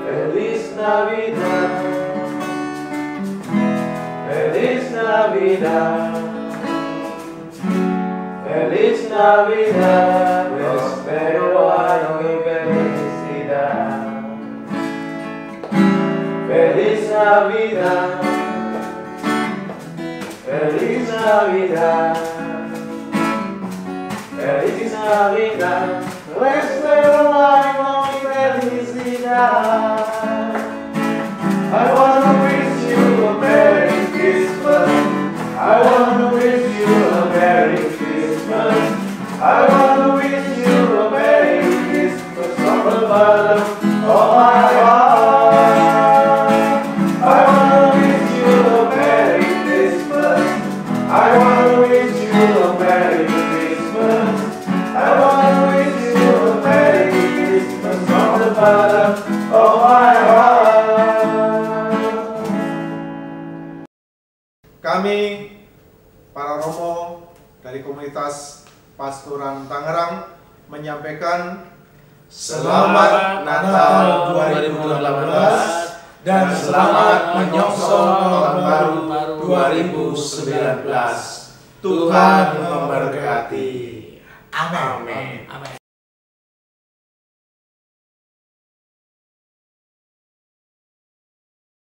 Feliz Navidad, Feliz Navidad, Feliz Navidad, prospero año y felicidad. Feliz Navidad, Feliz Navidad, Feliz Navidad, prospero año y felicidad. I wanna wish you a Merry Christmas. I wanna wish you a Merry Christmas. I wanna wish you a Merry Christmas from the bottom of my heart. I wanna wish you a Merry Christmas. I wanna wish you a Merry Christmas. I wanna wish you a Merry Christmas from the bottom of my heart. Kami, para Romo dari komunitas Pastoran Tangerang, menyampaikan Selamat Natal 2018 dan selamat menyongsong tahun baru 2019. Tuhan memberkati. Amin. Amin.